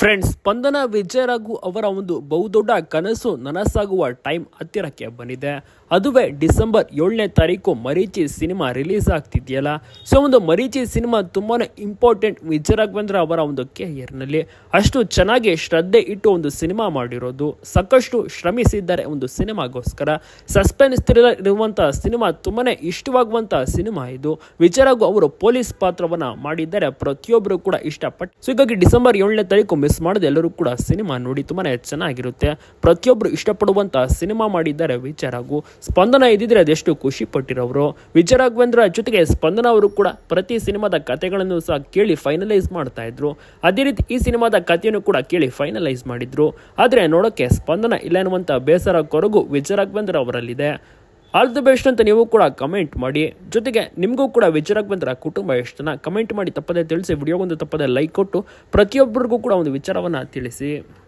Friends, ಸ್ಪಂದನ ವಿಜಯ್ ರಾಘು ಅವರ ಒಂದು ಬಹುದೊಡ್ಡ ಕನಸು ನನಸಾಗುವ ಟೈಮ್ ಹತ್ತಿರಕ್ಕೆ ಬಂದಿದೆ. ಅದುವೇ ಡಿಸೆಂಬರ್ 7ನೇ ತಾರೀಕು ಮರೀಚಿ ಸಿನಿಮಾ ರಿಲೀಸ್ ಆಗ್ತಿದೆಯಲ್ಲ. ಸೊ ಒಂದು ಮರೀಚಿ ಸಿನಿಮಾ ತುಂಬಾನೇ ಇಂಪಾರ್ಟೆಂಟ್ ವಿಜಯ್ ರಾಘವೇಂದ್ರ ಅವರ ಒಂದು ಕೆರಿಯರ್ನಲ್ಲಿ. ಅಷ್ಟು ಚೆನ್ನಾಗಿ ಶ್ರದ್ಧೆ ಇಟ್ಟು ಒಂದು ಸಿನಿಮಾ ಮಾಡಿರೋದು, ಸಾಕಷ್ಟು ಶ್ರಮಿಸಿದ್ದಾರೆ ಒಂದು ಸಿನಿಮಾಗೋಸ್ಕರ. ಸಸ್ಪೆನ್ಸ್ ಥ್ರಿಲ್ಲರ್ ಇರುವಂತಹ ಸಿನಿಮಾ, ತುಂಬಾನೇ ಇಷ್ಟವಾಗುವಂತಹ ಸಿನಿಮಾ ಇದು. ವಿಜಯ್ ರಾಘು ಅವರು ಪೊಲೀಸ್ ಪಾತ್ರವನ್ನ ಮಾಡಿದ್ದಾರೆ, ಪ್ರತಿಯೊಬ್ಬರು ಕೂಡ ಇಷ್ಟಪಟ್ಟು. ಸೊ ಹೀಗಾಗಿ ಡಿಸೆಂಬರ್ 7ನೇ ತಾರೀಕು ಮಿಸ್ ಮಾಡದೆ ಎಲ್ಲರೂ ಕೂಡ ಸಿನಿಮಾ ನೋಡಿ, ತುಂಬಾನೇ ಚೆನ್ನಾಗಿರುತ್ತೆ. ಪ್ರತಿಯೊಬ್ಬರು ಇಷ್ಟಪಡುವಂತಹ ಸಿನಿಮಾ ಮಾಡಿದ್ದಾರೆ ವಿಜಯ್ ರಾಘು. ಸ್ಪಂದನ ಇದ್ದಿದ್ರೆ ಅದೆಷ್ಟು ಖುಷಿ ಪಟ್ಟಿರೋರು. ವಿಜಯ್ ರಾಘವೇಂದ್ರ ಜೊತೆಗೆ ಸ್ಪಂದನ ಅವರು ಕೂಡ ಪ್ರತಿ ಸಿನಿಮಾದ ಕಥೆಗಳನ್ನು ಸಹ ಕೇಳಿ ಫೈನಲೈಸ್ ಮಾಡ್ತಾ ಇದ್ರು. ಅದೇ ರೀತಿ ಈ ಸಿನಿಮಾದ ಕಥೆಯನ್ನು ಕೂಡ ಕೇಳಿ ಫೈನಲೈಸ್ ಮಾಡಿದ್ರು. ಆದ್ರೆ ನೋಡೋಕೆ ಸ್ಪಂದನ ಇಲ್ಲ ಎನ್ನುವಂತ ಬೇಸರ ಕೊರಗು ವಿಜಯ್ ರಾಘವೇಂದ್ರ ಅವರಲ್ಲಿದೆ. ಆಲ್ ದಿ ಬೆಸ್ಟ್ ಅಂತ ನೀವು ಕೂಡ ಕಮೆಂಟ್ ಮಾಡಿ. ಜೊತೆಗೆ ನಿಮಗೂ ಕೂಡ ವಿಜಯ್ ರಾಘವೇಂದ್ರ ಕುಟುಂಬ ಎಷ್ಟನ್ನ ಕಮೆಂಟ್ ಮಾಡಿ ತಪ್ಪದೆ ತಿಳಿಸಿ. ವಿಡಿಯೋಗೊಂದು ತಪ್ಪದೆ ಲೈಕ್ ಕೊಟ್ಟು ಪ್ರತಿಯೊಬ್ಬರಿಗೂ ಕೂಡ ಒಂದು ವಿಚಾರವನ್ನ ತಿಳಿಸಿ.